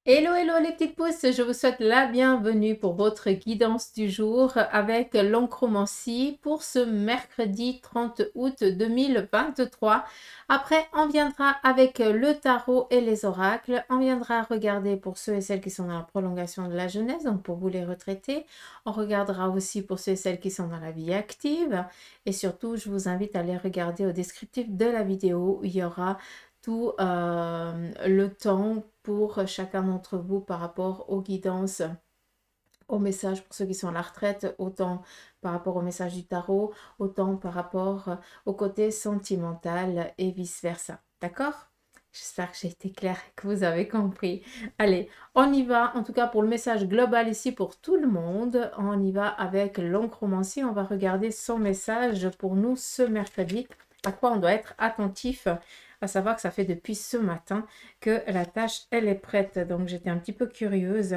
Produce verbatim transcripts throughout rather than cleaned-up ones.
Hello, hello les petites pousses, je vous souhaite la bienvenue pour votre guidance du jour avec l'oncromancie pour ce mercredi trente août deux mille vingt-trois. Après, on viendra avec le tarot et les oracles. On viendra regarder pour ceux et celles qui sont dans la prolongation de la jeunesse, donc pour vous les retraités. On regardera aussi pour ceux et celles qui sont dans la vie active. Et surtout, je vous invite à aller regarder au descriptif de la vidéo où il y aura tout euh, le temps pour chacun d'entre vous par rapport aux guidances, aux messages pour ceux qui sont à la retraite, autant par rapport au message du tarot, autant par rapport au côté sentimental et vice-versa. D'accord? J'espère que j'ai été claire et que vous avez compris. Allez, on y va. En tout cas, pour le message global ici pour tout le monde, on y va avec l'oncromancie. On va regarder son message pour nous ce mercredi. À quoi on doit être attentif, à savoir que ça fait depuis ce matin que la tâche, elle est prête. Donc, j'étais un petit peu curieuse.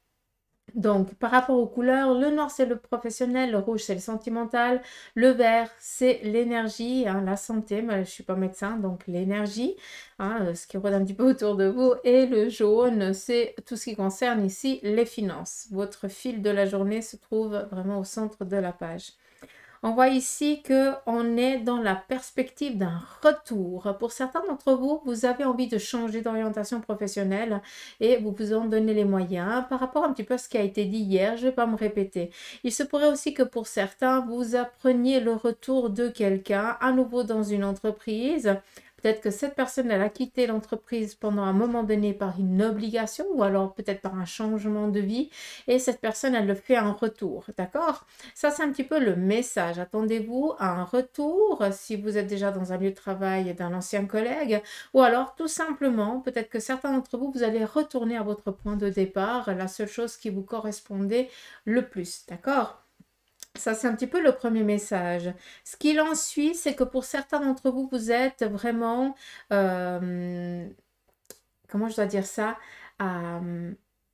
Donc, par rapport aux couleurs, le noir, c'est le professionnel, le rouge, c'est le sentimental, le vert, c'est l'énergie, hein, la santé, mais je ne suis pas médecin, donc l'énergie, hein, ce qui rôde un petit peu autour de vous, et le jaune, c'est tout ce qui concerne ici les finances. Votre fil de la journée se trouve vraiment au centre de la page. On voit ici qu'on est dans la perspective d'un retour. Pour certains d'entre vous, vous avez envie de changer d'orientation professionnelle et vous vous en donnez les moyens. Par rapport un petit peu à ce qui a été dit hier, je ne vais pas me répéter. Il se pourrait aussi que pour certains, vous appreniez le retour de quelqu'un à nouveau dans une entreprise. Peut-être que cette personne, elle a quitté l'entreprise pendant un moment donné par une obligation ou alors peut-être par un changement de vie et cette personne, elle le fait en retour, d'accord? Ça, c'est un petit peu le message. Attendez-vous à un retour si vous êtes déjà dans un lieu de travail d'un ancien collègue ou alors tout simplement, peut-être que certains d'entre vous, vous allez retourner à votre point de départ, la seule chose qui vous correspondait le plus, d'accord? Ça, c'est un petit peu le premier message. Ce qu'il en suit, c'est que pour certains d'entre vous, vous êtes vraiment, euh, comment je dois dire ça, euh,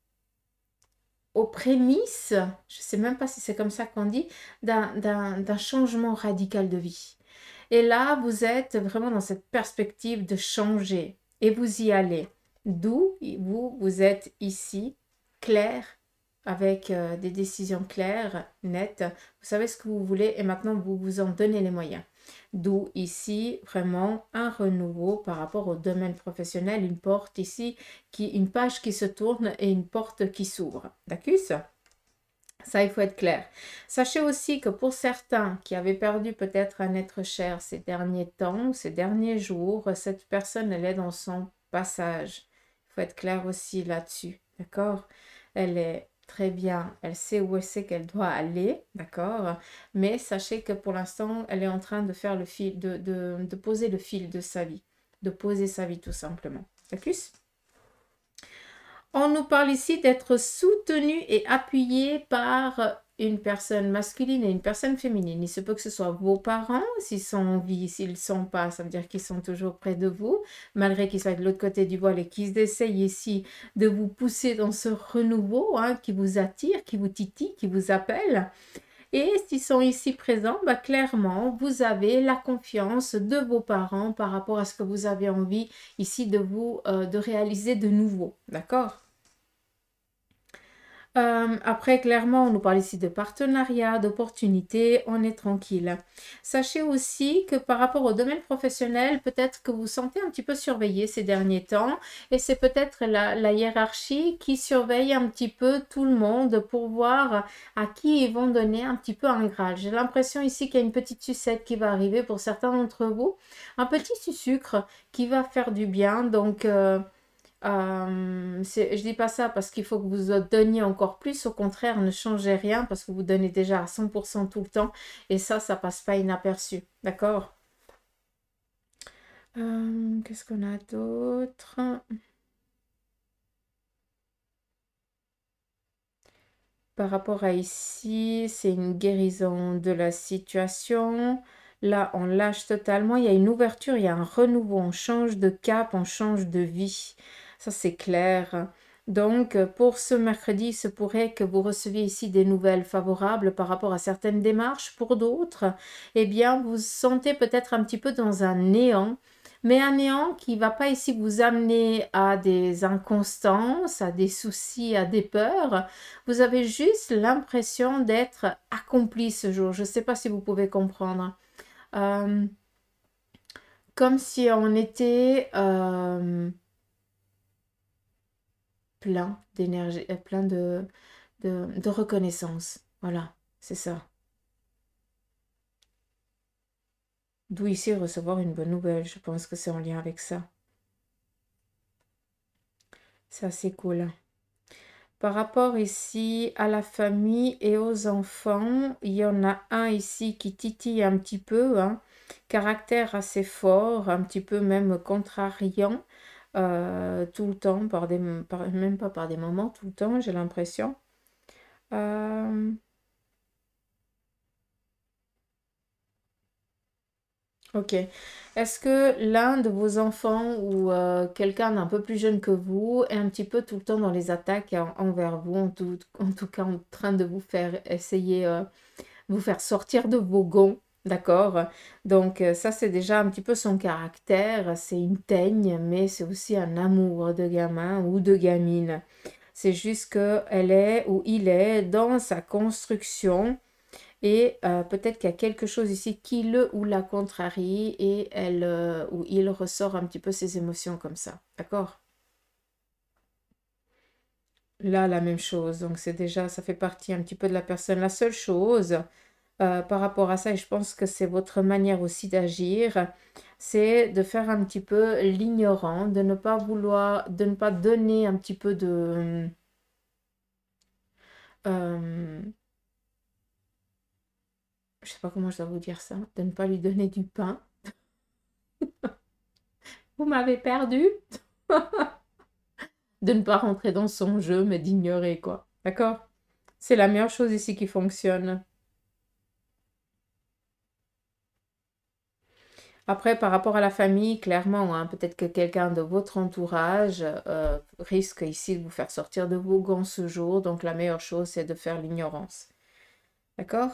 aux prémices, je ne sais même pas si c'est comme ça qu'on dit, d'un changement radical de vie. Et là, vous êtes vraiment dans cette perspective de changer et vous y allez. D'où vous, vous êtes ici, clair, avec euh, des décisions claires, nettes. Vous savez ce que vous voulez et maintenant vous vous en donnez les moyens. D'où ici vraiment un renouveau par rapport au domaine professionnel, une porte ici, qui, une page qui se tourne et une porte qui s'ouvre. D'accord? Ça, il faut être clair. Sachez aussi que pour certains qui avaient perdu peut-être un être cher ces derniers temps, ces derniers jours, cette personne, elle est dans son passage. Il faut être clair aussi là-dessus, d'accord? Elle est très bien, elle sait où elle sait qu'elle doit aller, d'accord? Mais sachez que pour l'instant, elle est en train de faire le fil, de, de, de poser le fil de sa vie, de poser sa vie tout simplement. D'accord? On nous parle ici d'être soutenu et appuyé par une personne masculine et une personne féminine. Il se peut que ce soit vos parents, s'ils sont en vie, s'ils ne sont pas, ça veut dire qu'ils sont toujours près de vous, malgré qu'ils soient de l'autre côté du voile et qu'ils essayent ici de vous pousser dans ce renouveau, hein, qui vous attire, qui vous titille, qui vous appelle. Et s'ils sont ici présents, bah, clairement, vous avez la confiance de vos parents par rapport à ce que vous avez envie ici de vous euh, de réaliser de nouveau. D'accord? Euh, après, clairement, on nous parle ici de partenariat, d'opportunités, on est tranquille. Sachez aussi que par rapport au domaine professionnel, peut-être que vous sentez un petit peu surveillé ces derniers temps et c'est peut-être la, la hiérarchie qui surveille un petit peu tout le monde pour voir à qui ils vont donner un petit peu un grade. J'ai l'impression ici qu'il y a une petite sucette qui va arriver pour certains d'entre vous, un petit sucre qui va faire du bien, donc... Euh, euh, je dis pas ça parce qu'il faut que vous donniez encore plus, au contraire, ne changez rien parce que vous donnez déjà à cent pour cent tout le temps et ça, ça passe pas inaperçu, d'accord? euh, Qu'est-ce qu'on a d'autre? Par rapport à ici, c'est une guérison de la situation. Là, on lâche totalement, il y a une ouverture, il y a un renouveau, on change de cap, on change de vie. Ça, c'est clair. Donc, pour ce mercredi, il se pourrait que vous receviez ici des nouvelles favorables par rapport à certaines démarches. Pour d'autres, eh bien, vous vous sentez peut-être un petit peu dans un néant. mais un néant qui ne va pas ici vous amener à des inconstances, à des soucis, à des peurs. Vous avez juste l'impression d'être accompli ce jour. Je ne sais pas si vous pouvez comprendre. Euh, comme si on était euh, plein d'énergie, euh, plein de, de, de reconnaissance. Voilà, c'est ça. D'où ici recevoir une bonne nouvelle. Je pense que c'est en lien avec ça. C'est assez cool. Par rapport ici à la famille et aux enfants, il y en a un ici qui titille un petit peu, hein, caractère assez fort, un petit peu même contrariant, euh, tout le temps, par des, par- même pas par des moments, tout le temps, j'ai l'impression. Euh, ok. Est-ce que l'un de vos enfants ou euh, quelqu'un d'un peu plus jeune que vous est un petit peu tout le temps dans les attaques en- envers vous, en tout, en tout cas en train de vous faire essayer euh, vous faire sortir de vos gonds, d'accord? Donc euh, ça, c'est déjà un petit peu son caractère. C'est une teigne, mais c'est aussi un amour de gamin ou de gamine. C'est juste qu'elle est ou il est dans sa construction et euh, peut-être qu'il y a quelque chose ici qui le ou la contrarie et elle euh, ou il ressort un petit peu ses émotions comme ça, d'accord? Là, la même chose. Donc c'est déjà, ça fait partie un petit peu de la personne. La seule chose euh, par rapport à ça, et je pense que c'est votre manière aussi d'agir, c'est de faire un petit peu l'ignorant, de ne pas vouloir, de ne pas donner un petit peu de... euh, je sais pas comment je dois vous dire ça, de ne pas lui donner du pain. Vous m'avez perdu. De ne pas rentrer dans son jeu, mais d'ignorer, quoi. D'accord? C'est la meilleure chose ici qui fonctionne. Après, par rapport à la famille, clairement, hein, peut-être que quelqu'un de votre entourage euh, risque ici de vous faire sortir de vos gonds ce jour. Donc, la meilleure chose, c'est de faire l'ignorance. D'accord?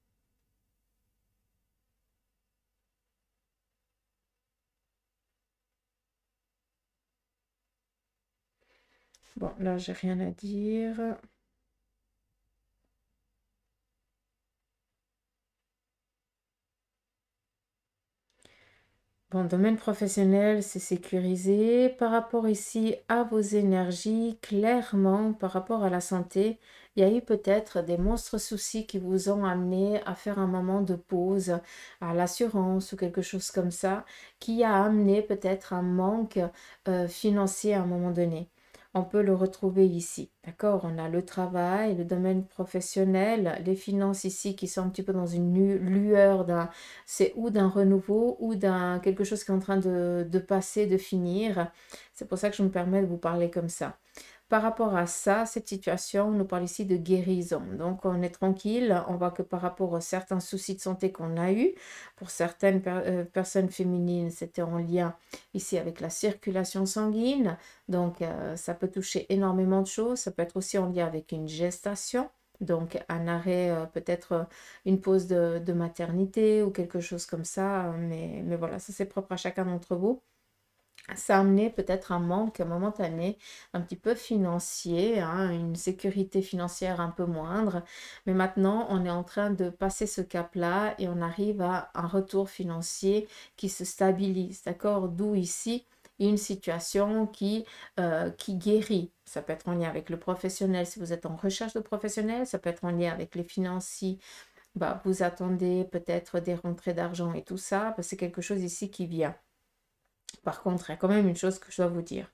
Bon, là, j'ai rien à dire. Bon, domaine professionnel, c'est sécurisé. Par rapport ici à vos énergies, clairement, par rapport à la santé, il y a eu peut-être des monstres soucis qui vous ont amené à faire un moment de pause à l'assurance ou quelque chose comme ça, qui a amené peut-être un manque euh, financier à un moment donné. On peut le retrouver ici, d'accord? On a le travail, le domaine professionnel, les finances ici qui sont un petit peu dans une lu- lueur d'un c'est ou d'un renouveau ou d'un quelque chose qui est en train de, de passer, de finir. C'est pour ça que je me permets de vous parler comme ça. Par rapport à ça, cette situation, on nous parle ici de guérison. Donc, on est tranquille. On voit que par rapport à certains soucis de santé qu'on a eus, pour certaines per- euh, personnes féminines, c'était en lien ici avec la circulation sanguine. Donc, euh, ça peut toucher énormément de choses. Ça peut être aussi en lien avec une gestation. Donc, un arrêt, euh, peut-être euh, une pause de, de maternité ou quelque chose comme ça. Mais, mais voilà, ça c'est propre à chacun d'entre vous. Ça a amené peut-être un manque momentané, un petit peu financier, hein, une sécurité financière un peu moindre. Mais maintenant, on est en train de passer ce cap-là et on arrive à un retour financier qui se stabilise, d'accord? D'où ici une situation qui, euh, qui guérit. Ça peut être en lien avec le professionnel si vous êtes en recherche de professionnel, ça peut être en lien avec les financiers. Bah, vous attendez peut-être des rentrées d'argent et tout ça, bah, c'est quelque chose ici qui vient. Par contre, il y a quand même une chose que je dois vous dire.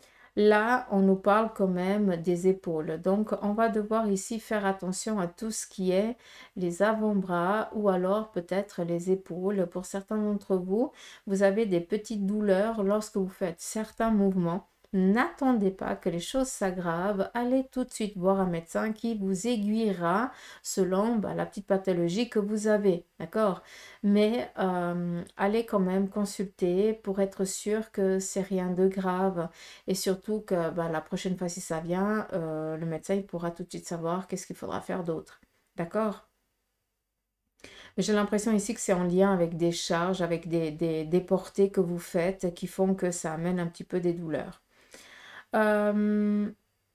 Là, on nous parle quand même des épaules. Donc, on va devoir ici faire attention à tout ce qui est les avant-bras ou alors peut-être les épaules. Pour certains d'entre vous, vous avez des petites douleurs lorsque vous faites certains mouvements. N'attendez pas que les choses s'aggravent. Allez tout de suite voir un médecin qui vous aiguillera selon bah, la petite pathologie que vous avez. D'accord? Mais euh, allez quand même consulter pour être sûr que c'est rien de grave. Et surtout que bah, la prochaine fois, si ça vient, euh, le médecin il pourra tout de suite savoir qu'est-ce qu'il faudra faire d'autre. D'accord? J'ai l'impression ici que c'est en lien avec des charges, avec des, des, des portées que vous faites qui font que ça amène un petit peu des douleurs. Euh,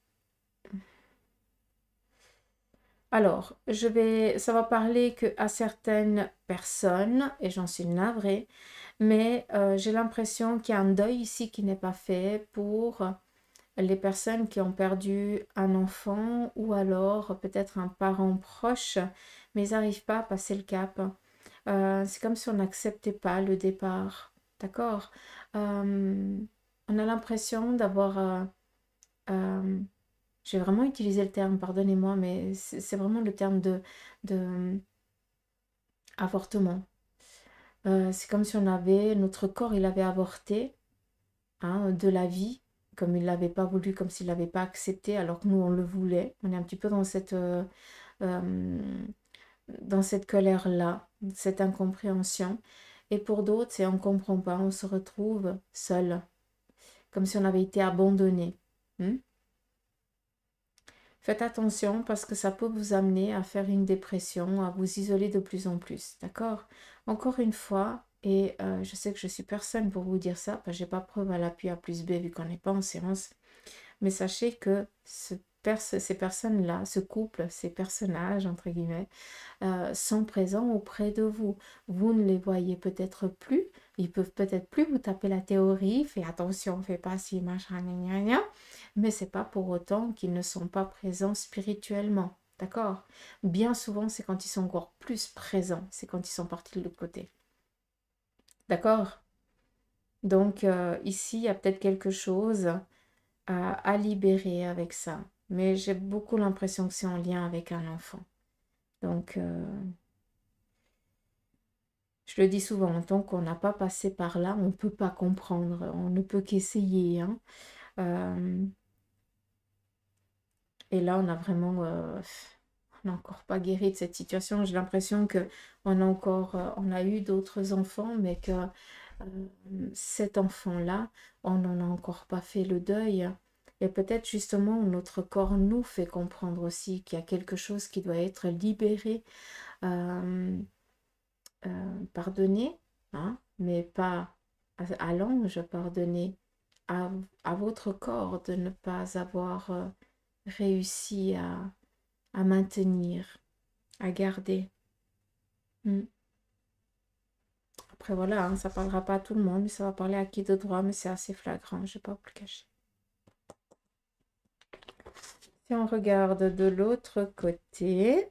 alors, je vais, ça va parler que à certaines personnes, et j'en suis navrée, mais euh, j'ai l'impression qu'il y a un deuil ici qui n'est pas fait pour les personnes qui ont perdu un enfant ou alors peut-être un parent proche, mais ils n'arrivent pas à passer le cap. Euh, c'est comme si on n'acceptait pas le départ. D'accord? Euh, on a l'impression d'avoir... euh, euh, j'ai vraiment utilisé le terme, pardonnez-moi, mais c'est c'est vraiment le terme de, de euh, avortement. Euh, c'est comme si on avait... Notre corps, il avait avorté, hein, de la vie, comme il ne l'avait pas voulu, comme s'il ne l'avait pas accepté, alors que nous, on le voulait. On est un petit peu dans cette... euh, euh, dans cette colère-là, cette incompréhension. Et pour d'autres, c'est on ne comprend pas, on se retrouve seul, comme si on avait été abandonné. Hmm? Faites attention parce que ça peut vous amener à faire une dépression, à vous isoler de plus en plus. D'accord? Encore une fois, et euh, je sais que je suis personne pour vous dire ça, parce que je n'ai pas preuve à l'appui A plus B vu qu'on n'est pas en séance, mais sachez que ce pers ces personnes-là, ce couple, ces personnages, entre guillemets, euh, sont présents auprès de vous. Vous ne les voyez peut-être plus, ils peuvent peut-être plus vous taper la théorie, fais attention, fais pas ci, machin, gna, gna, gna, mais c'est pas pour autant qu'ils ne sont pas présents spirituellement. D'accord? Bien souvent, c'est quand ils sont encore plus présents, c'est quand ils sont partis de l'autre côté. D'accord? Donc, euh, ici, il y a peut-être quelque chose à, à libérer avec ça. Mais j'ai beaucoup l'impression que c'est en lien avec un enfant. Donc, euh, je le dis souvent, tant qu'on n'a pas passé par là, on ne peut pas comprendre. On ne peut qu'essayer. Hein. Euh, et là, on a vraiment... euh, on n'a encore pas guéri de cette situation. J'ai l'impression que on a encore... euh, on a eu d'autres enfants, mais que euh, cet enfant-là, on n'en a encore pas fait le deuil. Et peut-être justement, notre corps nous fait comprendre aussi qu'il y a quelque chose qui doit être libéré, euh, euh, pardonné, hein, mais pas à, à l'ange, pardonné, à, à votre corps de ne pas avoir euh, réussi à, à maintenir, à garder. Mm. Après voilà, hein, ça ne parlera pas à tout le monde, mais ça va parler à qui de droit, mais c'est assez flagrant, je ne vais pas vous le cacher. Si on regarde de l'autre côté,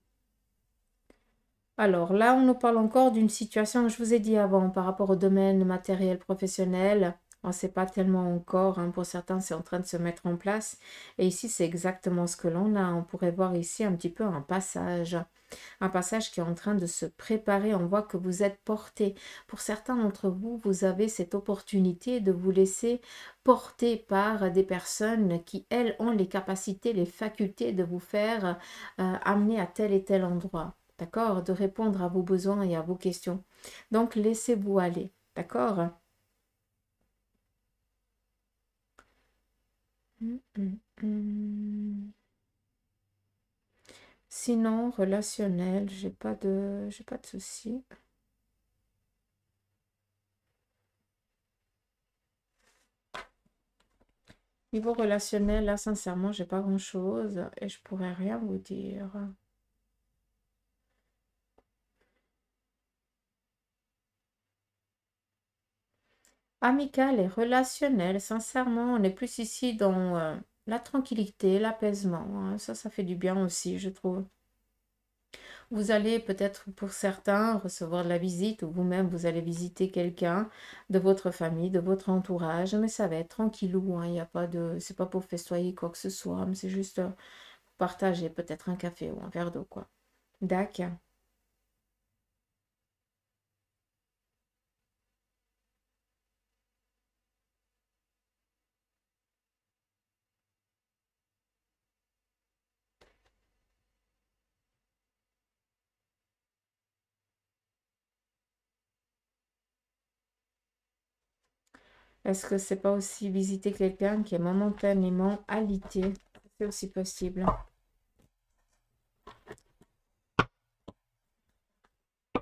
alors là, on nous parle encore d'une situation que je vous ai dit avant par rapport au domaine matériel professionnel. On ne sait pas tellement encore, hein, pour certains, c'est en train de se mettre en place. Et ici, c'est exactement ce que l'on a. On pourrait voir ici un petit peu un passage. Un passage qui est en train de se préparer. On voit que vous êtes porté. Pour certains d'entre vous, vous avez cette opportunité de vous laisser porter par des personnes qui, elles, ont les capacités, les facultés de vous faire euh, amener à tel et tel endroit. D'accord? De répondre à vos besoins et à vos questions. Donc, laissez-vous aller. D'accord? Hum, hum, hum. Sinon, relationnel, j'ai pas de, j'ai pas de soucis. Niveau relationnel, là, sincèrement, j'ai pas grand-chose et je pourrais rien vous dire. Amical et relationnel, sincèrement, on est plus ici dans euh, la tranquillité, l'apaisement. Hein. Ça, ça fait du bien aussi, je trouve. Vous allez peut-être pour certains recevoir de la visite ou vous-même vous allez visiter quelqu'un de votre famille, de votre entourage, mais ça va être tranquillou, hein. Il n'y a pas de, c'est pas pour festoyer quoi que ce soit, mais c'est juste euh, partager peut-être un café ou un verre d'eau quoi. D'accord. Est-ce que c'est pas aussi visiter quelqu'un qui est momentanément alité? C'est aussi possible.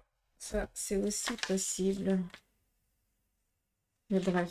Ça, c'est aussi possible. Mais bref.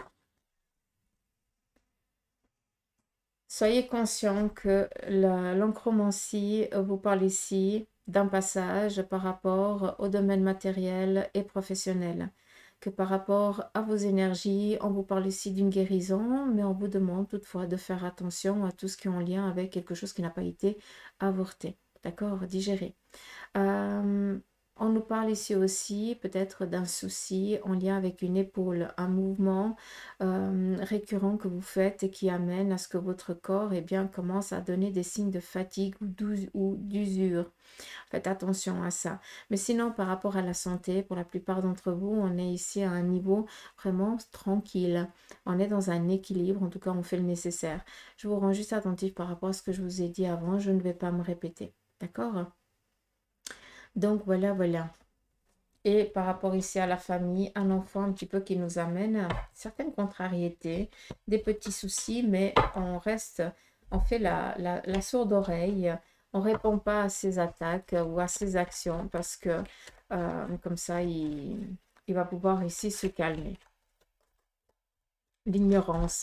Soyez conscient que l'oncromancie vous parle ici d'un passage par rapport au domaine matériel et professionnel. Que par rapport à vos énergies, on vous parle ici d'une guérison, mais on vous demande toutefois de faire attention à tout ce qui est en lien avec quelque chose qui n'a pas été avorté. D'accord? Digéré. Euh, on nous parle ici aussi peut-être d'un souci en lien avec une épaule, un mouvement euh, récurrent que vous faites et qui amène à ce que votre corps eh bien, commence à donner des signes de fatigue ou d'usure. Faites attention à ça. Mais sinon, par rapport à la santé, pour la plupart d'entre vous, on est ici à un niveau vraiment tranquille. On est dans un équilibre, en tout cas, on fait le nécessaire. Je vous rends juste attentif par rapport à ce que je vous ai dit avant. Je ne vais pas me répéter. D'accord ? Donc, voilà, voilà. Et par rapport ici à la famille, un enfant un petit peu qui nous amène à certaines contrariétés, des petits soucis, mais on reste, on fait la, la, la sourde oreille, on ne répond pas à ses attaques ou à ses actions parce que euh, comme ça, il, il va pouvoir ici se calmer. L'ignorance.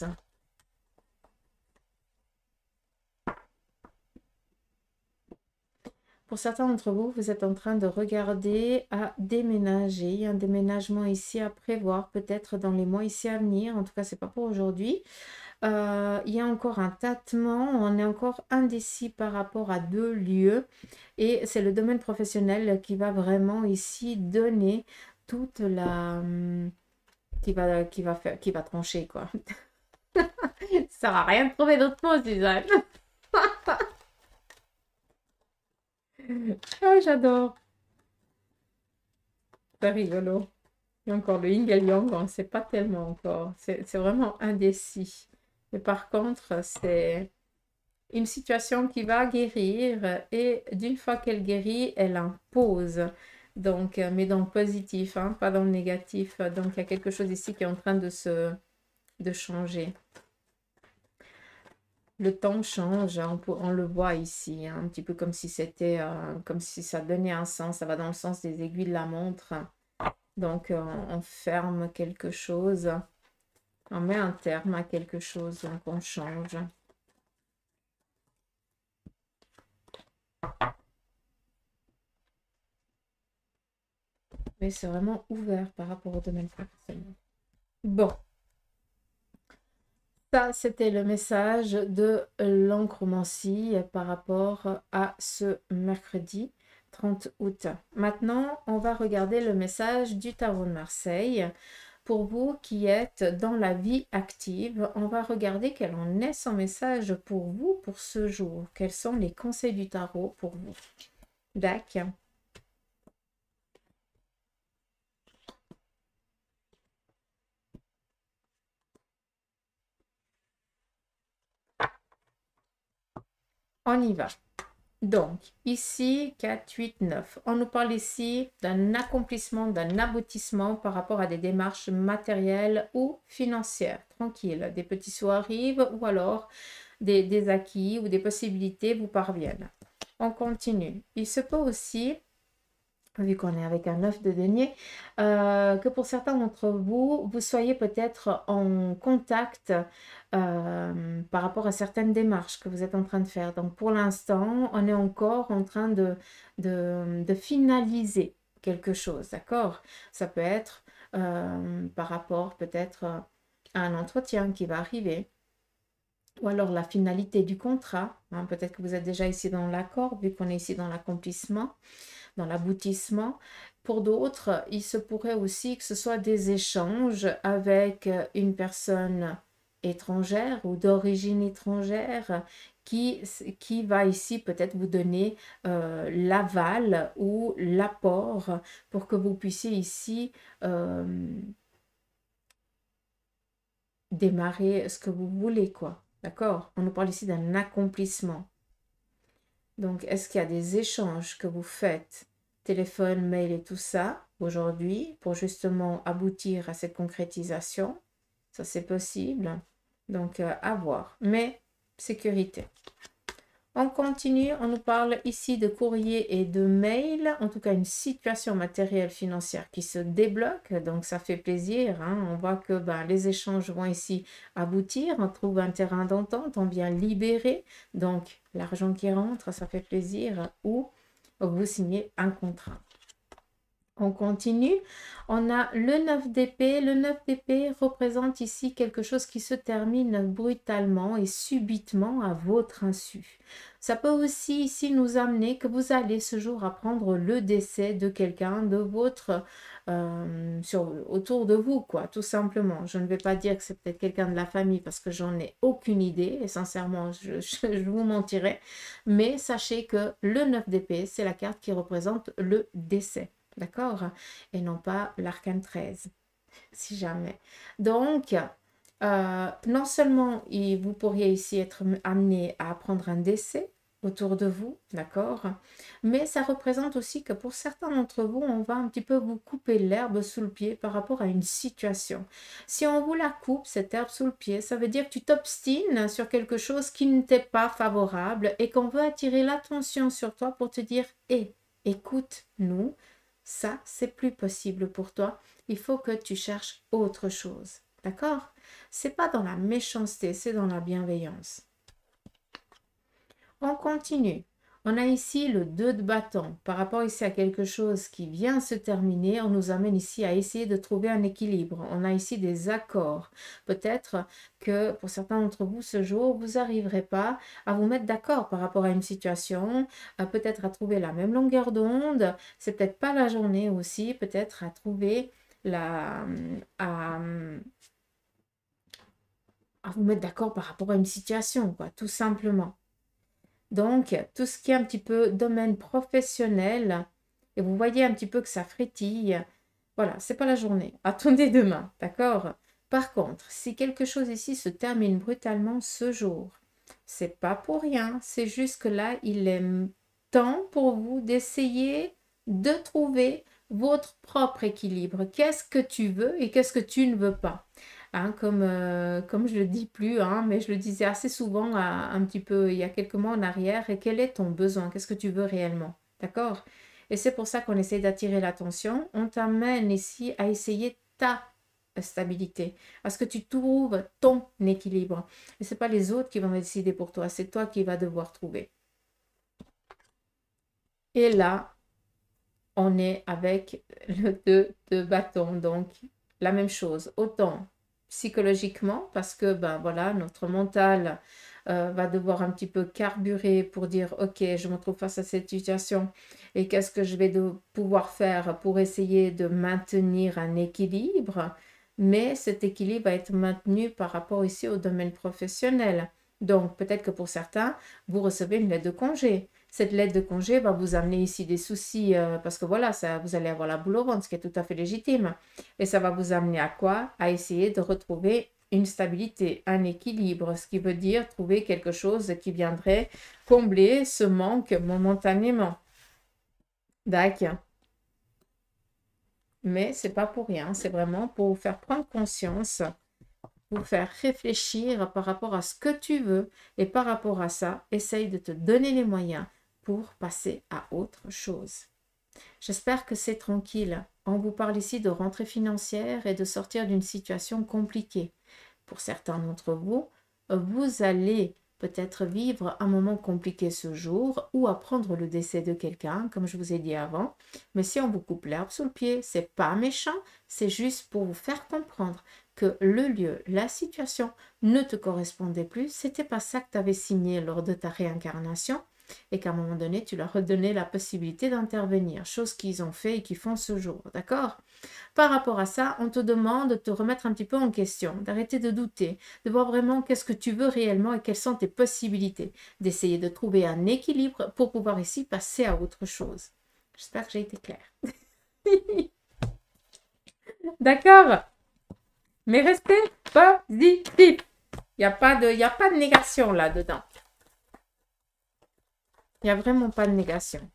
Pour certains d'entre vous, vous êtes en train de regarder à déménager. Un déménagement ici à prévoir, peut-être dans les mois ici à venir. En tout cas, ce n'est pas pour aujourd'hui. Euh, il y a encore un tâtement. On est encore indécis par rapport à deux lieux. Et c'est le domaine professionnel qui va vraiment ici donner toute la... qui va, qui va, faire, qui va trancher, quoi. Ça va rien de trouver d'autre mot, Suzanne. Ah, j'adore. C'est rigolo. Il y a encore le yin et le yang, on ne sait pas tellement encore. C'est vraiment indécis. Mais par contre, c'est une situation qui va guérir et d'une fois qu'elle guérit, elle impose. Donc, mais dans le positif, hein, pas dans le négatif. Donc, il y a quelque chose ici qui est en train de se de changer. Le temps change, on, peut, on le voit ici, hein, un petit peu comme si c'était, euh, comme si ça donnait un sens, ça va dans le sens des aiguilles de la montre. Donc, euh, on ferme quelque chose, on met un terme à quelque chose, donc on change. Mais c'est vraiment ouvert par rapport au domaine professionnel. Bon. Ça, c'était le message de l'oncromancie par rapport à ce mercredi trente août. Maintenant, on va regarder le message du tarot de Marseille. Pour vous qui êtes dans la vie active, on va regarder quel en est son message pour vous pour ce jour. Quels sont les conseils du tarot pour vous? D'accord. On y va. Donc, ici, quatre, huit, neuf. On nous parle ici d'un accomplissement, d'un aboutissement par rapport à des démarches matérielles ou financières. Tranquille, des petits sauts arrivent ou alors des, des acquis ou des possibilités vous parviennent. On continue. Il se peut aussi, vu qu'on est avec un neuf de denier, euh, que pour certains d'entre vous, vous soyez peut-être en contact euh, par rapport à certaines démarches que vous êtes en train de faire. Donc pour l'instant, on est encore en train de, de, de finaliser quelque chose, d'accord? Ça peut être euh, par rapport peut-être à un entretien qui va arriver, ou alors la finalité du contrat. Hein, peut-être que vous êtes déjà ici dans l'accord, vu qu'on est ici dans l'accomplissement, dans l'aboutissement. Pour d'autres, il se pourrait aussi que ce soit des échanges avec une personne étrangère ou d'origine étrangère qui, qui va ici peut-être vous donner euh, l'aval ou l'apport pour que vous puissiez ici euh, démarrer ce que vous voulez, quoi. D'accord? On nous parle ici d'un accomplissement. Donc, est-ce qu'il y a des échanges que vous faites, téléphone, mail et tout ça, aujourd'hui, pour justement aboutir à cette concrétisation? Ça, c'est possible. Donc, euh, à voir. Mais, sécurité. On continue, on nous parle ici de courrier et de mail, en tout cas une situation matérielle financière qui se débloque, donc ça fait plaisir, hein. On voit que ben, les échanges vont ici aboutir, on trouve un terrain d'entente, on vient libérer, donc l'argent qui rentre, ça fait plaisir, ou vous signez un contrat. On continue, on a le neuf d'épée. Le neuf d'épée représente ici quelque chose qui se termine brutalement et subitement à votre insu. Ça peut aussi ici nous amener que vous allez ce jour apprendre le décès de quelqu'un de votre, euh, sur, autour de vous, quoi, tout simplement. Je ne vais pas dire que c'est peut-être quelqu'un de la famille parce que j'en ai aucune idée et sincèrement, je, je, je vous mentirais. Mais sachez que le neuf d'épée, c'est la carte qui représente le décès. D'accord? Et non pas l'arcane treize, si jamais. Donc, euh, non seulement il, vous pourriez ici être amené à apprendre un décès autour de vous, d'accord? Mais ça représente aussi que pour certains d'entre vous, on va un petit peu vous couper l'herbe sous le pied par rapport à une situation. Si on vous la coupe, cette herbe sous le pied, ça veut dire que tu t'obstines sur quelque chose qui ne t'est pas favorable et qu'on veut attirer l'attention sur toi pour te dire « Hé, écoute-nous ». Ça, c'est plus possible pour toi. Il faut que tu cherches autre chose. D'accord? C'est pas dans la méchanceté, c'est dans la bienveillance. On continue. On a ici le deux de bâton. Par rapport ici à quelque chose qui vient se terminer, on nous amène ici à essayer de trouver un équilibre. On a ici des accords. Peut-être que pour certains d'entre vous, ce jour, vous n'arriverez pas à vous mettre d'accord par rapport à une situation, peut-être à trouver la même longueur d'onde. C'est peut-être pas la journée aussi, peut-être à trouver la... à, à vous mettre d'accord par rapport à une situation, quoi, tout simplement. Donc, tout ce qui est un petit peu domaine professionnel, et vous voyez un petit peu que ça frétille, voilà, c'est pas la journée. Attendez demain, d'accord? Par contre, si quelque chose ici se termine brutalement ce jour, c'est pas pour rien, c'est juste que là, il est temps pour vous d'essayer de trouver votre propre équilibre. Qu'est-ce que tu veux et qu'est-ce que tu ne veux pas? Hein, comme, euh, comme je le dis plus, hein, mais je le disais assez souvent à, un petit peu il y a quelques mois en arrière. Et quel est ton besoin? Qu'est-ce que tu veux réellement? D'accord? Et c'est pour ça qu'on essaie d'attirer l'attention. On t'amène ici à essayer ta stabilité, à ce que tu trouves ton équilibre. Et ce n'est pas les autres qui vont décider pour toi, c'est toi qui vas devoir trouver. Et là, on est avec le deux de bâton, donc la même chose. Autant psychologiquement, parce que ben voilà, notre mental euh, va devoir un petit peu carburer pour dire ok, je me trouve face à cette situation et qu'est-ce que je vais de pouvoir faire pour essayer de maintenir un équilibre, mais cet équilibre va être maintenu par rapport ici au domaine professionnel. Donc peut-être que pour certains, vous recevez une lettre de congé. Cette lettre de congé va vous amener ici des soucis euh, parce que voilà, ça, vous allez avoir la boule au ventre, ce qui est tout à fait légitime. Et ça va vous amener à quoi? À essayer de retrouver une stabilité, un équilibre, ce qui veut dire trouver quelque chose qui viendrait combler ce manque momentanément. D'accord. Mais c'est pas pour rien, c'est vraiment pour vous faire prendre conscience, vous faire réfléchir par rapport à ce que tu veux et par rapport à ça, essaye de te donner les moyens pour passer à autre chose. J'espère que c'est tranquille. On vous parle ici de rentrée financière et de sortir d'une situation compliquée. Pour certains d'entre vous, vous allez peut-être vivre un moment compliqué ce jour ou apprendre le décès de quelqu'un, comme je vous ai dit avant. Mais si on vous coupe l'herbe sous le pied, c'est pas méchant, c'est juste pour vous faire comprendre que le lieu, la situation ne te correspondait plus, c'était pas ça que tu avais signé lors de ta réincarnation et qu'à un moment donné, tu leur redonnais la possibilité d'intervenir, chose qu'ils ont fait et qu'ils font ce jour, d'accord? Par rapport à ça, on te demande de te remettre un petit peu en question, d'arrêter de douter, de voir vraiment qu'est-ce que tu veux réellement et quelles sont tes possibilités, d'essayer de trouver un équilibre pour pouvoir ici passer à autre chose. J'espère que j'ai été claire. D'accord? Mais restez positif. Il n'y a pas de, il n'y a pas de négation là-dedans. Il n'y a vraiment pas de négation.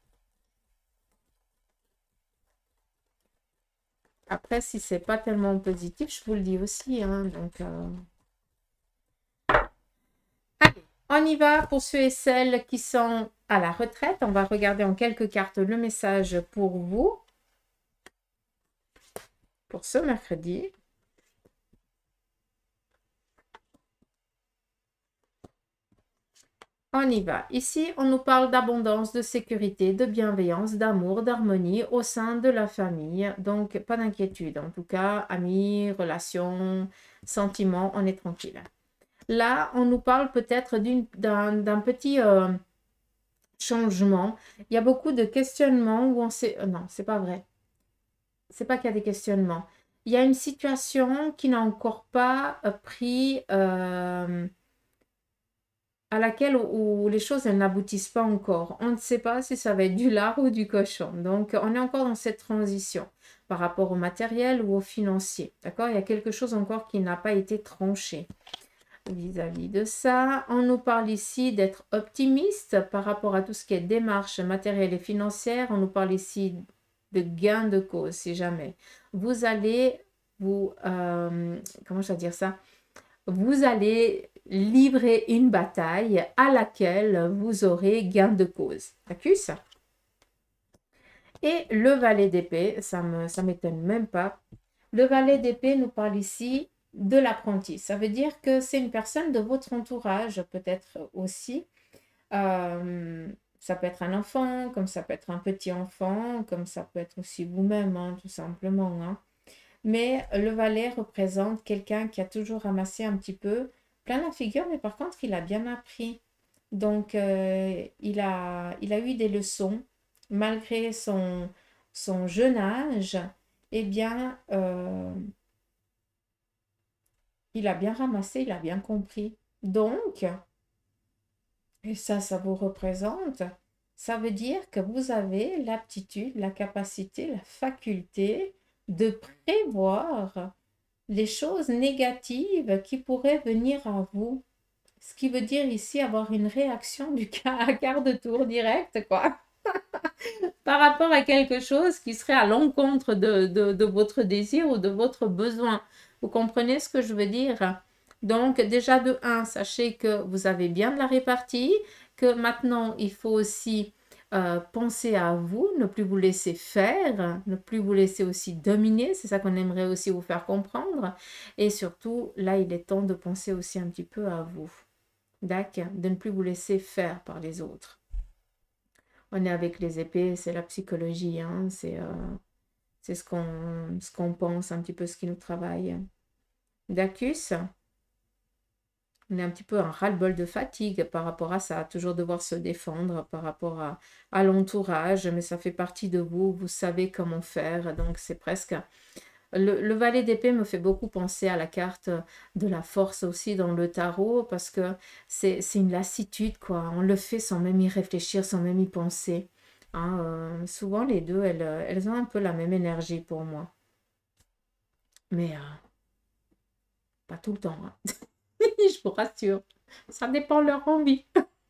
Après, si c'est pas tellement positif, je vous le dis aussi. Hein, donc, euh... Allez, On y va pour ceux et celles qui sont à la retraite. On va regarder en quelques cartes le message pour vous, pour ce mercredi. On y va. Ici, on nous parle d'abondance, de sécurité, de bienveillance, d'amour, d'harmonie au sein de la famille. Donc, pas d'inquiétude. En tout cas, amis, relations, sentiments, on est tranquille. Là, on nous parle peut-être d'un petit euh, changement. Il y a beaucoup de questionnements où on sait... Euh, non, c'est pas vrai. C'est pas qu'il y a des questionnements. Il y a une situation qui n'a encore pas euh, pris... Euh, à laquelle où les choses n'aboutissent pas encore. On ne sait pas si ça va être du lard ou du cochon. Donc, on est encore dans cette transition par rapport au matériel ou au financier. D'accord? Il y a quelque chose encore qui n'a pas été tranché vis-à-vis de ça. On nous parle ici d'être optimiste par rapport à tout ce qui est démarche matérielle et financière. On nous parle ici de gain de cause, si jamais. Vous allez vous... Euh, comment je vais dire ça? Vous allez livrer une bataille à laquelle vous aurez gain de cause. D'accord? Et le valet d'épée, ça ne ça m'étonne même pas. Le valet d'épée nous parle ici de l'apprenti. Ça veut dire que c'est une personne de votre entourage, peut-être aussi. Euh, ça peut être un enfant, comme ça peut être un petit enfant, comme ça peut être aussi vous-même, hein, tout simplement. Hein. Mais le valet représente quelqu'un qui a toujours ramassé un petit peu plein la figure, mais par contre, il a bien appris. Donc, euh, il a, il a eu des leçons, malgré son, son jeune âge, eh bien, euh, il a bien ramassé, il a bien compris. Donc, et ça, ça vous représente, ça veut dire que vous avez l'aptitude, la capacité, la faculté de prévoir les choses négatives qui pourraient venir à vous. Ce qui veut dire ici avoir une réaction du quart, à quart de tour direct, quoi. Par rapport à quelque chose qui serait à l'encontre de, de, de votre désir ou de votre besoin. Vous comprenez ce que je veux dire? Donc, déjà de un, sachez que vous avez bien de la répartie, que maintenant, il faut aussi euh, penser à vous, ne plus vous laisser faire, ne plus vous laisser aussi dominer. C'est ça qu'on aimerait aussi vous faire comprendre. Et surtout, là, il est temps de penser aussi un petit peu à vous. D'accord? De ne plus vous laisser faire par les autres. On est avec les épées, c'est la psychologie, hein? C'est euh, c'est ce qu'on ce qu'on pense, un petit peu ce qui nous travaille. Dacus, on est un petit peu un ras-le-bol de fatigue par rapport à ça, toujours devoir se défendre par rapport à, à l'entourage, mais ça fait partie de vous, vous savez comment faire, donc c'est presque... Le, le valet d'épée me fait beaucoup penser à la carte de la force aussi dans le tarot, parce que c'est une lassitude, quoi. On le fait sans même y réfléchir, sans même y penser. Hein, euh, souvent, les deux, elles, elles ont un peu la même énergie pour moi. Mais euh, pas tout le temps. Hein. Je vous rassure. Ça dépend de leur envie.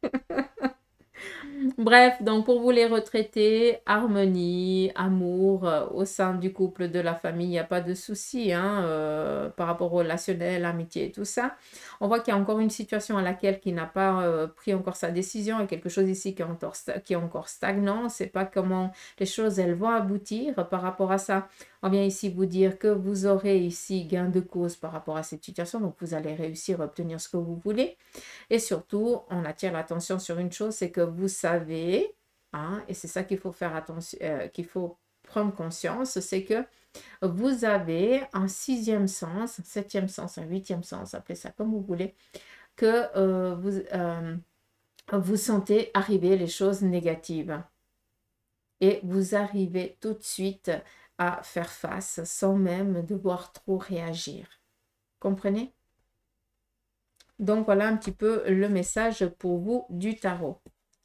Bref, donc pour vous les retraités, harmonie, amour euh, au sein du couple, de la famille, il n'y a pas de souci hein, euh, par rapport au relationnel, amitié et tout ça. On voit qu'il y a encore une situation à laquelle qui n'a pas euh, pris encore sa décision et quelque chose ici qui est encore, qui est encore stagnant. On ne sait pas comment les choses elles vont aboutir par rapport à ça. On vient ici vous dire que vous aurez ici gain de cause par rapport à cette situation. Donc vous allez réussir à obtenir ce que vous voulez. Et surtout, on attire l'attention sur une chose, c'est que vous savez, hein, et c'est ça qu'il faut faire attention, euh, qu'il faut prendre conscience, c'est que vous avez un sixième sens, un septième sens, un huitième sens, appelez ça comme vous voulez, que euh, vous, euh, vous sentez arriver les choses négatives. Et vous arrivez tout de suite à faire face sans même devoir trop réagir. Comprenez? Donc, voilà un petit peu le message pour vous du tarot.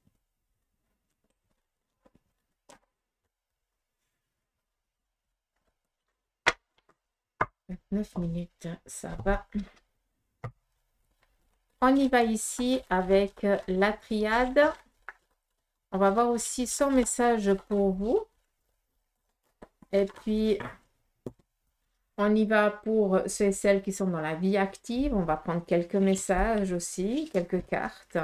vingt-neuf minutes, ça va. On y va ici avec la triade. On va voir aussi son message pour vous. Et puis, On y va pour ceux et celles qui sont dans la vie active. On va prendre quelques messages aussi, quelques cartes.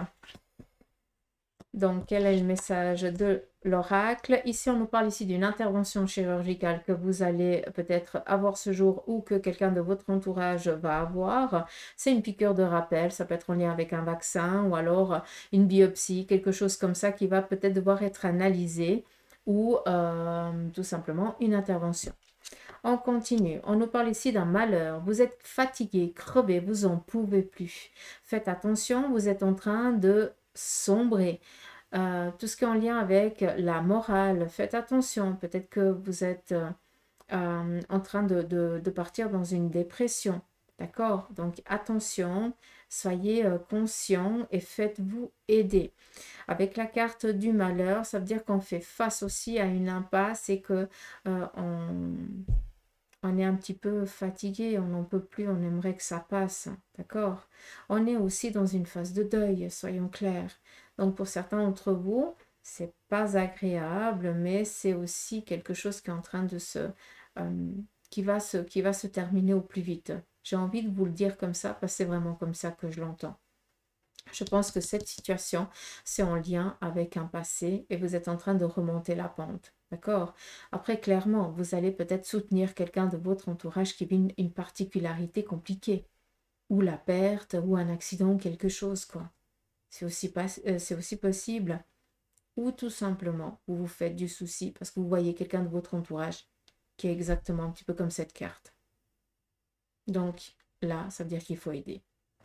Donc, quel est le message de l'oracle? Ici, on nous parle ici d'une intervention chirurgicale que vous allez peut-être avoir ce jour ou que quelqu'un de votre entourage va avoir. C'est une piqûre de rappel, ça peut être en lien avec un vaccin ou alors une biopsie, quelque chose comme ça qui va peut-être devoir être analysé ou euh, tout simplement une intervention. On continue. On nous parle ici d'un malheur. Vous êtes fatigué, crevé, vous en pouvez plus. Faites attention, vous êtes en train de sombrer. Euh, tout ce qui est en lien avec la morale, faites attention. Peut-être que vous êtes euh, euh, en train de, de, de partir dans une dépression. D'accord? Donc attention, soyez euh, conscient et faites-vous aider. Avec la carte du malheur, ça veut dire qu'on fait face aussi à une impasse et que euh, on, on est un petit peu fatigué, on n'en peut plus, on aimerait que ça passe, d'accord? On est aussi dans une phase de deuil, soyons clairs. Donc pour certains d'entre vous, c'est pas agréable, mais c'est aussi quelque chose qui est en train de se, euh, qui va se, qui va se terminer au plus vite. J'ai envie de vous le dire comme ça, parce que c'est vraiment comme ça que je l'entends. Je pense que cette situation, c'est en lien avec un passé et vous êtes en train de remonter la pente. D'accord? Après, clairement, vous allez peut-être soutenir quelqu'un de votre entourage qui vit une, une particularité compliquée, ou la perte, ou un accident, quelque chose, quoi. C'est aussi, pas, euh, c'est aussi possible. Ou tout simplement, vous vous faites du souci parce que vous voyez quelqu'un de votre entourage qui est exactement un petit peu comme cette carte. Donc là, ça veut dire qu'il faut aider.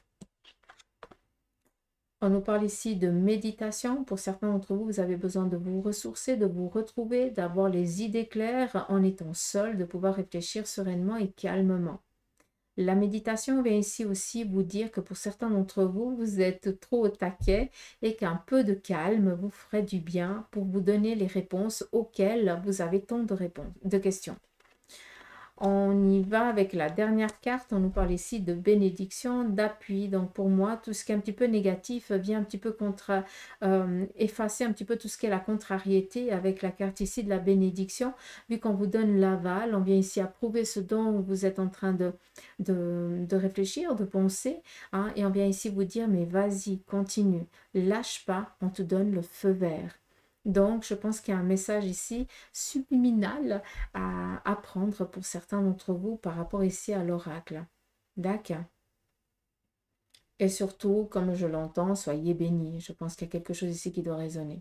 On nous parle ici de méditation. Pour certains d'entre vous, vous avez besoin de vous ressourcer, de vous retrouver, d'avoir les idées claires en étant seul, de pouvoir réfléchir sereinement et calmement. La méditation vient ici aussi vous dire que pour certains d'entre vous, vous êtes trop au taquet et qu'un peu de calme vous ferait du bien pour vous donner les réponses auxquelles vous avez tant de, réponses, de questions. On y va avec la dernière carte. On nous parle ici de bénédiction, d'appui. Donc pour moi, tout ce qui est un petit peu négatif vient un petit peu contre, euh, effacer un petit peu tout ce qui est la contrariété avec la carte ici de la bénédiction. Vu qu'on vous donne l'aval, on vient ici approuver ce dont vous êtes en train de, de, de réfléchir, de penser. Hein, et on vient ici vous dire, mais vas-y, continue. Lâche pas, on te donne le feu vert. Donc, je pense qu'il y a un message ici subliminal à apprendre pour certains d'entre vous par rapport ici à l'oracle. D'accord. Et surtout, comme je l'entends, soyez bénis. Je pense qu'il y a quelque chose ici qui doit résonner.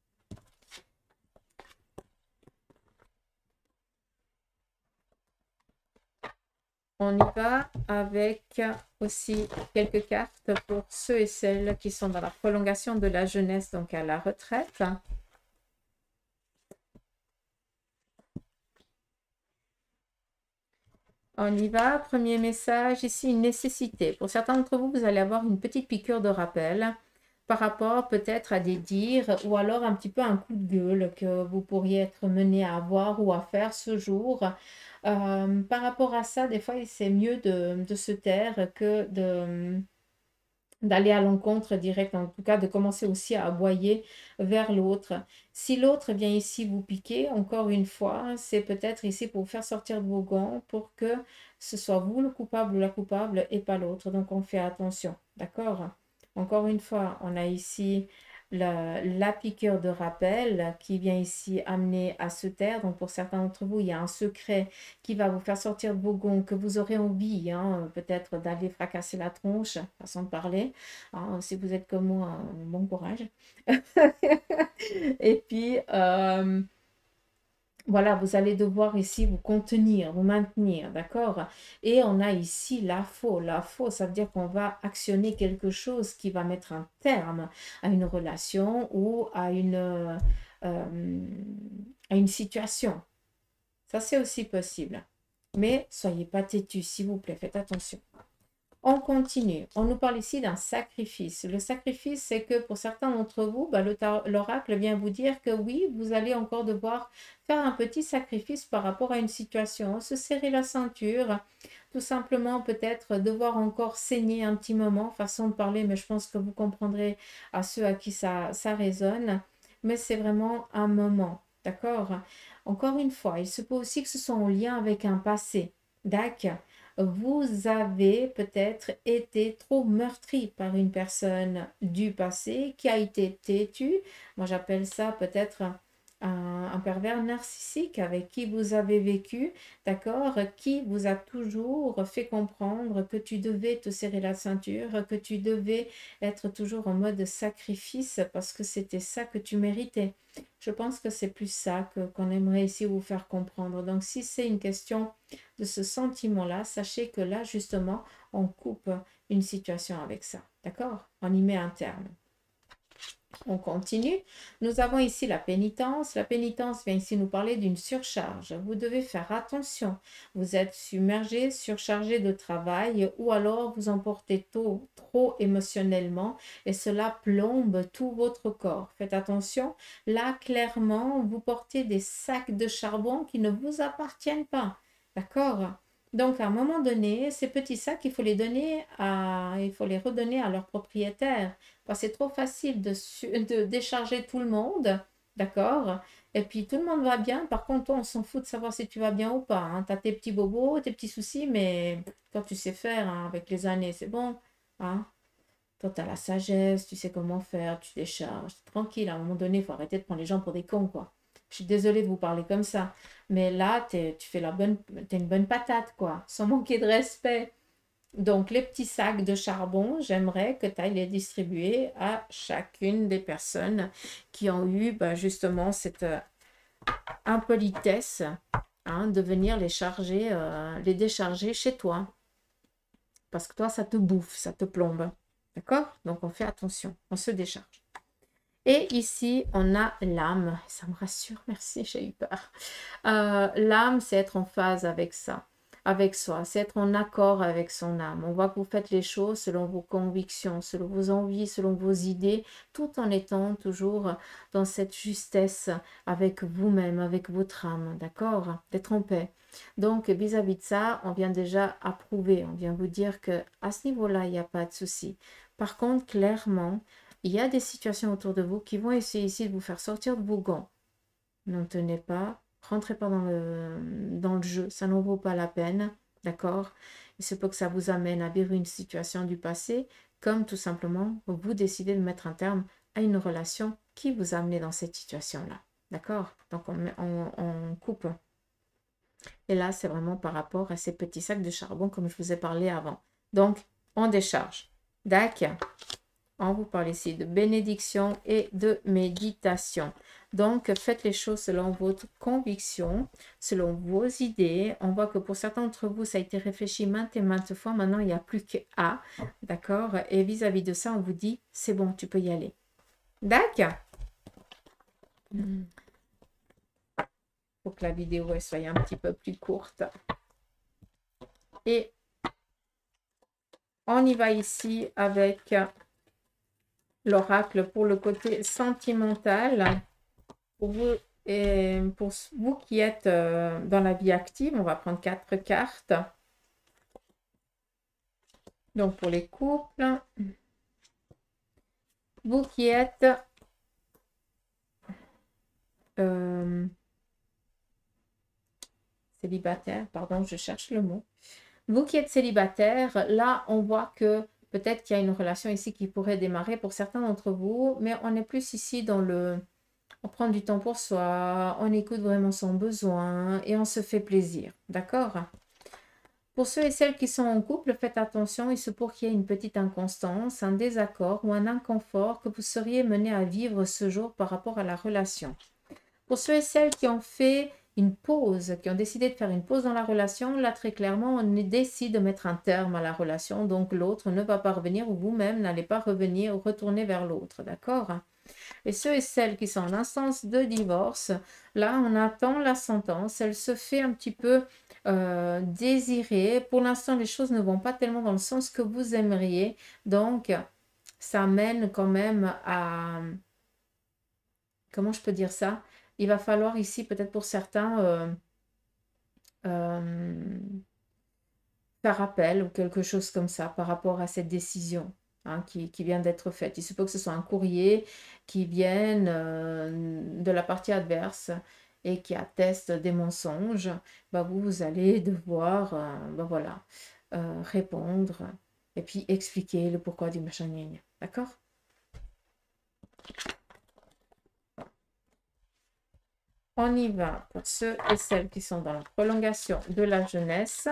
On y va avec aussi quelques cartes pour ceux et celles qui sont dans la prolongation de la jeunesse, donc à la retraite. On y va, premier message, ici une nécessité. Pour certains d'entre vous, vous allez avoir une petite piqûre de rappel par rapport peut-être à des dires ou alors un petit peu un coup de gueule que vous pourriez être mené à avoir ou à faire ce jour. Euh, par rapport à ça, des fois, c'est mieux de, de se taire que de d'aller à l'encontre direct, en tout cas de commencer aussi à aboyer vers l'autre. Si l'autre vient ici vous piquer, encore une fois, c'est peut-être ici pour vous faire sortir de vos gants pour que ce soit vous le coupable ou la coupable et pas l'autre. Donc on fait attention, d'accord? Encore une fois, on a ici la, la piqûre de rappel qui vient ici amener à se taire. Donc pour certains d'entre vous, il y a un secret qui va vous faire sortir de vos gonds, que vous aurez envie, hein, peut-être d'aller fracasser la tronche, façon de parler. Hein, si vous êtes comme moi, bon courage. Et puis, euh, voilà, vous allez devoir ici vous contenir, vous maintenir, d'accord? Et on a ici la faux. La faux, ça veut dire qu'on va actionner quelque chose qui va mettre un terme à une relation ou à une, euh, à une situation. Ça, c'est aussi possible. Mais soyez pas têtus, s'il vous plaît, faites attention. On continue. On nous parle ici d'un sacrifice. Le sacrifice, c'est que pour certains d'entre vous, bah, l'oracle vient vous dire que oui, vous allez encore devoir faire un petit sacrifice par rapport à une situation. Se serrer la ceinture, tout simplement peut-être devoir encore saigner un petit moment, façon de parler, mais je pense que vous comprendrez à ceux à qui ça, ça résonne. Mais c'est vraiment un moment, d'accord? Encore une fois, il se peut aussi que ce soit en lien avec un passé. D'accord. Vous avez peut-être été trop meurtri par une personne du passé qui a été têtue. Moi, j'appelle ça peut-être un, un- un pervers narcissique avec qui vous avez vécu, d'accord, qui vous a toujours fait comprendre que tu devais te serrer la ceinture, que tu devais être toujours en mode sacrifice parce que c'était ça que tu méritais. Je pense que c'est plus ça que qu'on aimerait ici vous faire comprendre. Donc, si c'est une question de ce sentiment-là, sachez que là, justement, on coupe une situation avec ça. D'accord? On y met un terme. On continue. Nous avons ici la pénitence. La pénitence vient ici nous parler d'une surcharge. Vous devez faire attention. Vous êtes submergé, surchargé de travail ou alors vous emportez trop, trop émotionnellement et cela plombe tout votre corps. Faites attention. Là, clairement, vous portez des sacs de charbon qui ne vous appartiennent pas. D'accord? Donc, à un moment donné, ces petits sacs, il faut les donner à, il faut les redonner à leur propriétaire. Parce que c'est trop facile de, de décharger tout le monde, d'accord? Et puis tout le monde va bien. Par contre, toi, on s'en fout de savoir si tu vas bien ou pas. Hein. Tu as tes petits bobos, tes petits soucis, mais toi, tu sais faire hein, avec les années, c'est bon. Hein? Toi, tu as la sagesse, tu sais comment faire, tu décharges. Tranquille, à un moment donné, il faut arrêter de prendre les gens pour des cons, quoi. Je suis désolée de vous parler comme ça. Mais là, t'es, tu fais la bonne, t'es une bonne patate, quoi. Sans manquer de respect. Donc, les petits sacs de charbon, j'aimerais que tu ailles les distribuer à chacune des personnes qui ont eu bah, justement cette euh, impolitesse hein, de venir les charger, euh, les décharger chez toi. Parce que toi, ça te bouffe, ça te plombe. D'accord? Donc, on fait attention, on se décharge. Et ici, on a l'âme. Ça me rassure, merci, j'ai eu peur. Euh, l'âme, c'est être en phase avec ça, avec soi, c'est être en accord avec son âme. On voit que vous faites les choses selon vos convictions, selon vos envies, selon vos idées, tout en étant toujours dans cette justesse avec vous-même, avec votre âme, d'accord? D'être en paix. Donc, vis-à-vis de ça, on vient déjà approuver, on vient vous dire que à ce niveau-là, il n'y a pas de souci. Par contre, clairement, il y a des situations autour de vous qui vont essayer ici de vous faire sortir de vos gants. N'en tenez pas, rentrez pas dans le, dans le jeu, ça n'en vaut pas la peine, d'accord? Il se peut que ça vous amène à vivre une situation du passé, comme tout simplement vous décidez de mettre un terme à une relation qui vous a amené dans cette situation-là, d'accord? Donc on, on, on coupe. Et là, c'est vraiment par rapport à ces petits sacs de charbon comme je vous ai parlé avant. Donc, on décharge. D'accord? On vous parle ici de bénédiction et de méditation. Donc, faites les choses selon votre conviction, selon vos idées. On voit que pour certains d'entre vous, ça a été réfléchi maintes et maintes fois. Maintenant, il n'y a plus qu'à. D'accord? Et vis-à-vis de ça, on vous dit, c'est bon, tu peux y aller. D'accord? Il faut que la vidéo elle soit un petit peu plus courte. Et on y va ici avec l'oracle pour le côté sentimental. Pour vous, et pour vous qui êtes euh, dans la vie active, on va prendre quatre cartes. Donc, pour les couples, vous qui êtes euh, célibataire, pardon, je cherche le mot. Vous qui êtes célibataire, là, on voit que peut-être qu'il y a une relation ici qui pourrait démarrer pour certains d'entre vous, mais on est plus ici dans le... On prend du temps pour soi, on écoute vraiment son besoin et on se fait plaisir. D'accord? Pour ceux et celles qui sont en couple, faites attention, il se peut qu'il y ait une petite inconstance, un désaccord ou un inconfort que vous seriez mené à vivre ce jour par rapport à la relation. Pour ceux et celles qui ont fait une pause, qui ont décidé de faire une pause dans la relation, là très clairement, on décide de mettre un terme à la relation, donc l'autre ne va pas revenir ou vous-même n'allez pas revenir ou retourner vers l'autre, d'accord? Et ceux et celles qui sont en instance de divorce, là, on attend la sentence. Elle se fait un petit peu euh, désirer. Pour l'instant, les choses ne vont pas tellement dans le sens que vous aimeriez. Donc, ça mène quand même à... Comment je peux dire ça? Il va falloir ici, peut-être pour certains, euh, euh, faire appel ou quelque chose comme ça par rapport à cette décision. Hein, qui, qui vient d'être faite. Il se peut que ce soit un courrier qui vienne euh, de la partie adverse et qui attestent des mensonges, bah vous, vous allez devoir euh, bah voilà, euh, répondre et puis expliquer le pourquoi du machin. D'accord? On y va pour ceux et celles qui sont dans la prolongation de la jeunesse.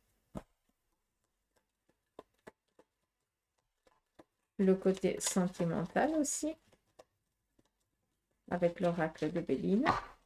Le côté sentimental aussi, avec l'oracle de Béline.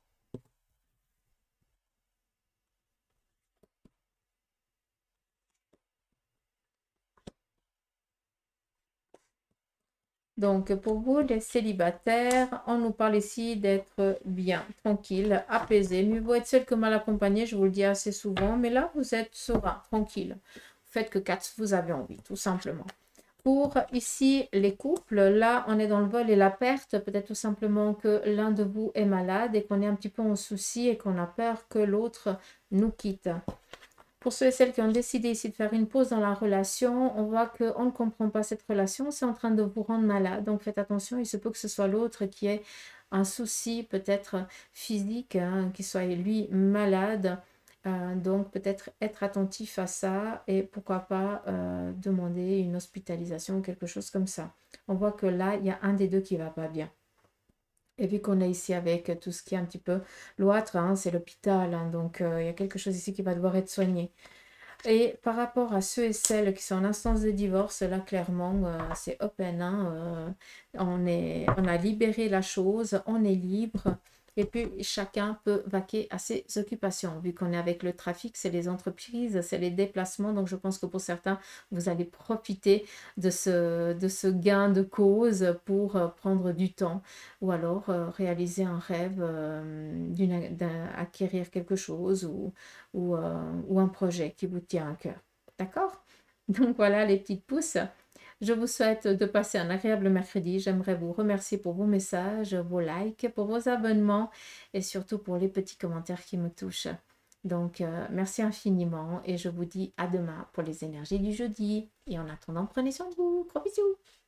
Donc, pour vous, les célibataires, on nous parle ici d'être bien, tranquille, apaisé. Mieux vaut être seul que mal accompagné, je vous le dis assez souvent. Mais là, vous êtes serein, tranquille. Vous faites que quatre, vous avez envie, tout simplement. Pour ici, les couples, là, on est dans le vol et la perte. Peut-être tout simplement que l'un de vous est malade et qu'on est un petit peu en souci et qu'on a peur que l'autre nous quitte. Pour ceux et celles qui ont décidé ici de faire une pause dans la relation, on voit qu'on ne comprend pas cette relation, c'est en train de vous rendre malade. Donc faites attention, il se peut que ce soit l'autre qui ait un souci peut-être physique, hein, qui soit lui malade. Euh, donc peut-être être attentif à ça et pourquoi pas euh, demander une hospitalisation ou quelque chose comme ça. On voit que là, il y a un des deux qui ne va pas bien. Et vu qu'on est ici avec tout ce qui est un petit peu l'autre, hein, c'est l'hôpital, hein, donc euh, il y a quelque chose ici qui va devoir être soigné. Et par rapport à ceux et celles qui sont en instance de divorce, là clairement euh, c'est open, hein, euh, on, est, on a libéré la chose, on est libre. Et puis, chacun peut vaquer à ses occupations. Vu qu'on est avec le trafic, c'est les entreprises, c'est les déplacements. Donc, je pense que pour certains, vous allez profiter de ce, de ce gain de cause pour euh, prendre du temps ou alors euh, réaliser un rêve, euh, d'acquérir quelque chose ou, ou, euh, ou un projet qui vous tient à cœur. D'accord? Donc, voilà les petites pousses. Je vous souhaite de passer un agréable mercredi. J'aimerais vous remercier pour vos messages, vos likes, pour vos abonnements et surtout pour les petits commentaires qui me touchent. Donc, euh, merci infiniment et je vous dis à demain pour les énergies du jeudi. Et en attendant, prenez soin de vous. Gros bisous.